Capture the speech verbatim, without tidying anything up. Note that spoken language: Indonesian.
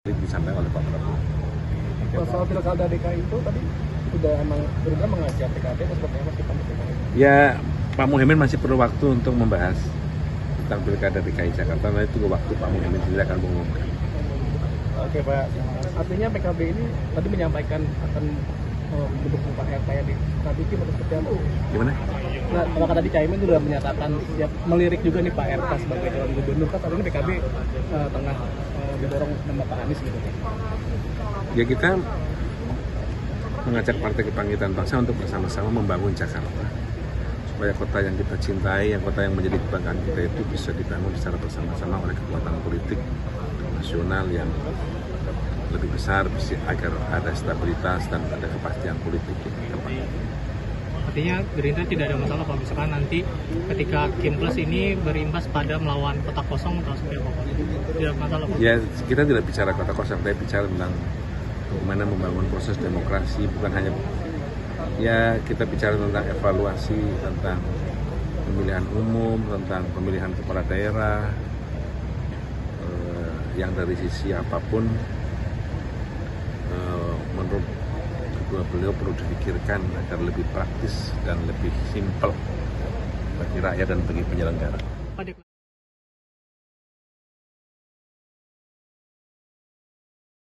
disampaikan oleh Pak Prabowo. Soal pilkada D K I itu tadi sudah emang Gerindra mengajak P K B atau seperti apa sih Pak? Ya, Pak Muhaimin masih perlu waktu untuk membahas tentang pilkada D K I Jakarta. Nanti tunggu waktu Pak Muhaimin sendiri akan mengumumkan. Oke Pak, artinya P K B ini tadi menyampaikan akan oh, mendukung Pak R K ya di Kadin atau seperti apa? Gimana? Nah, kalau tadi Caimin sudah menyatakan siap melirik juga nih Pak R K sebagai calon gubernur, kan saat ini P K B uh, tengah uh, didorong nama Pak Anies gitu. Ya kita mengajak Partai Kebangkitan Bangsa untuk bersama-sama membangun Jakarta supaya kota yang kita cintai, yang kota yang menjadi kebanggaan kita itu bisa dibangun secara bersama-sama oleh kekuatan politik nasional yang lebih besar agar ada stabilitas dan ada kepastian politik di tempat. Artinya Gerindra tidak ada masalah Pak, misalkan nanti ketika Kim Plus ini berimbas pada melawan kota kosong atau seperti apa? Tidak masalah Pak? Ya kita tidak bicara kota kosong, kita bicara tentang bagaimana membangun proses demokrasi, bukan hanya ya kita bicara tentang evaluasi tentang pemilihan umum, tentang pemilihan kepala daerah eh, yang dari sisi apapun eh, menurut kedua beliau perlu dipikirkan agar lebih praktis dan lebih simpel bagi rakyat dan bagi penyelenggara.